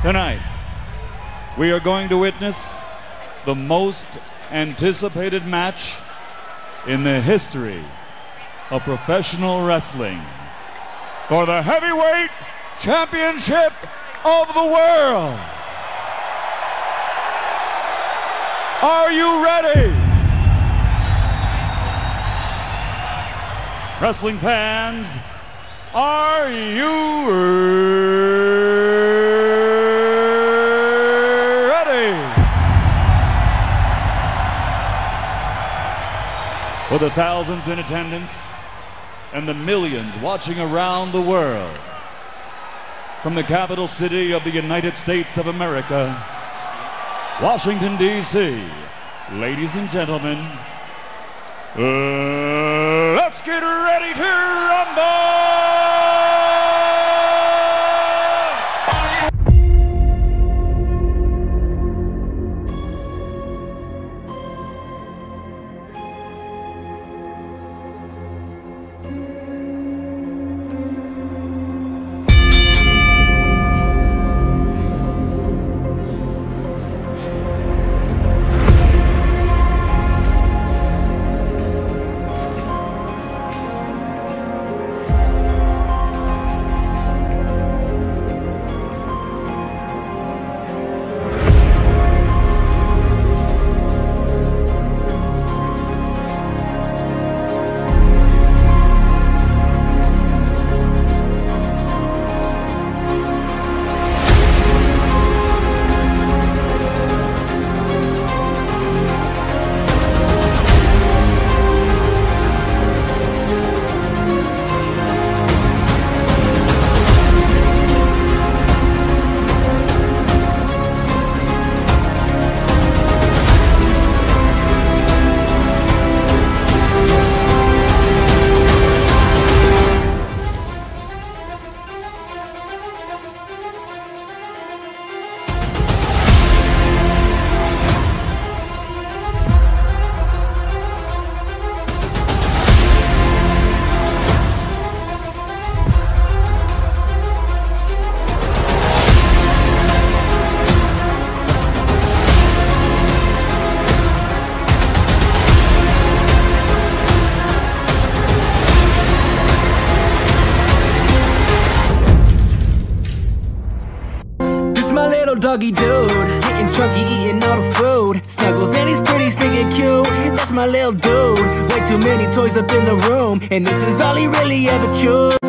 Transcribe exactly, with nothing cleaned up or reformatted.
Tonight, we are going to witness the most anticipated match in the history of professional wrestling for the heavyweight championship of the world. Are you ready? Wrestling fans, are you ready? For the thousands in attendance and the millions watching around the world, from the capital city of the United States of America, Washington, D C, ladies and gentlemen, uh, let's get ready to rumble! My little doggy dude, getting chunky, eating all the food. Snuggles and he's pretty stinking cute. That's my little dude. Way too many toys up in the room, and this is all he really ever chewed.